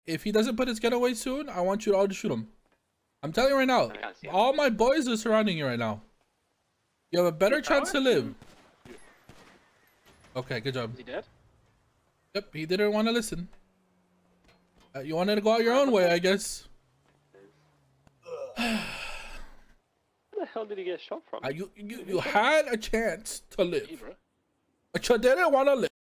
if he doesn't put his getaway soon, I want you all to shoot him. I'm telling you right now. All my boys are surrounding you right now. You have a better chance to live. Okay, good job. Is he dead? Yep, he didn't want to listen. You wanted to go out your own way, I guess. Where the hell did he get shot from? You had a chance to live, but you didn't want to live.